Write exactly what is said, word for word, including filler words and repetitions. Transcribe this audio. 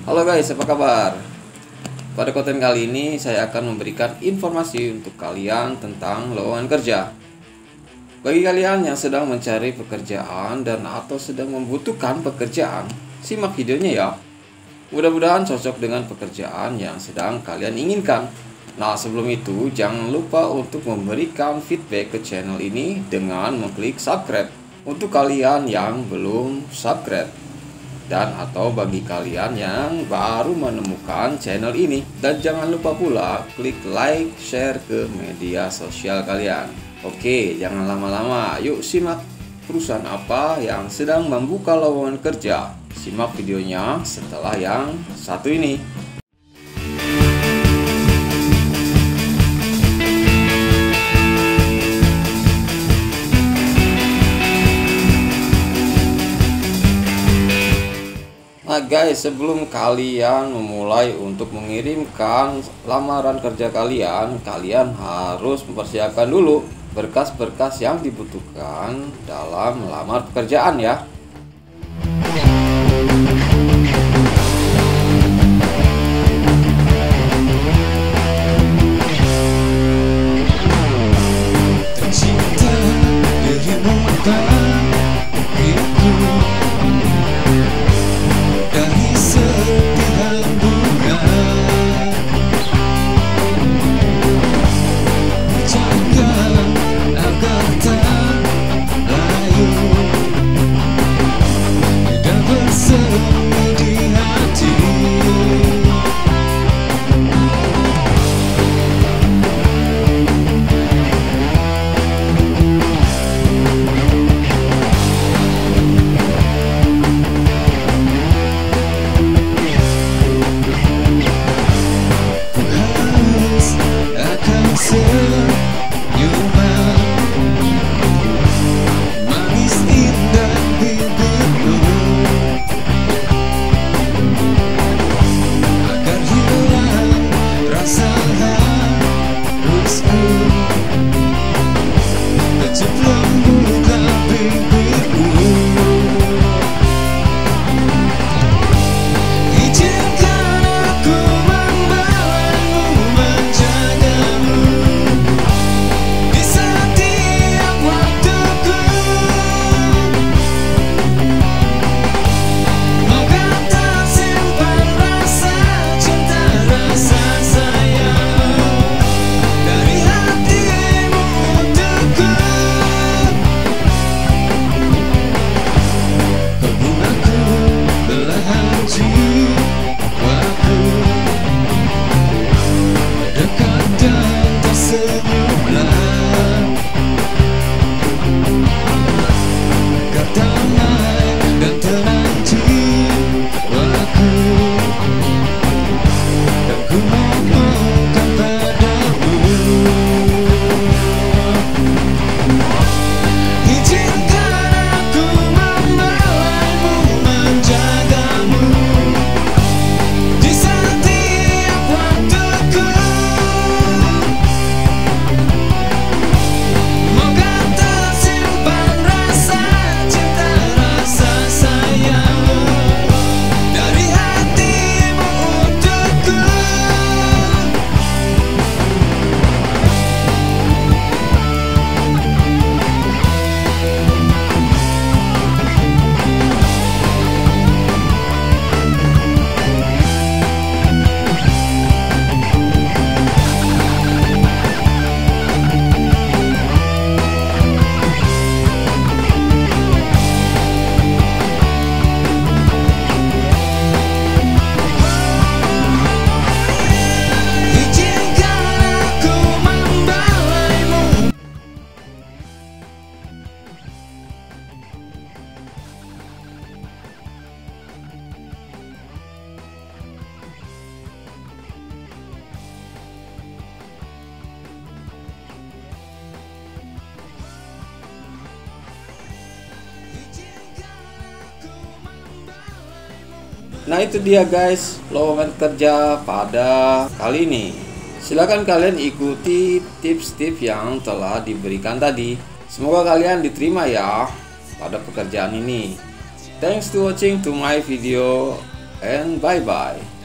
Halo guys, apa kabar? Pada konten kali ini saya akan memberikan informasi untuk kalian tentang lowongan kerja. Bagi kalian yang sedang mencari pekerjaan dan atau sedang membutuhkan pekerjaan, simak videonya ya. Mudah-mudahan cocok dengan pekerjaan yang sedang kalian inginkan. Nah, sebelum itu jangan lupa untuk memberikan feedback ke channel ini dengan mengklik subscribe untuk kalian yang belum subscribe, dan atau bagi kalian yang baru menemukan channel ini. Dan jangan lupa pula klik like, share ke media sosial kalian. Oke, jangan lama-lama, yuk simak perusahaan apa yang sedang membuka lowongan kerja. Simak videonya setelah yang satu ini. Nah guys, sebelum kalian memulai untuk mengirimkan lamaran kerja kalian, kalian harus mempersiapkan dulu berkas-berkas yang dibutuhkan dalam melamar pekerjaan ya. Nah itu dia guys, lowongan kerja pada kali ini. Silahkan kalian ikuti tips-tips yang telah diberikan tadi. Semoga kalian diterima ya pada pekerjaan ini. Thanks to watching to my video. and bye-bye.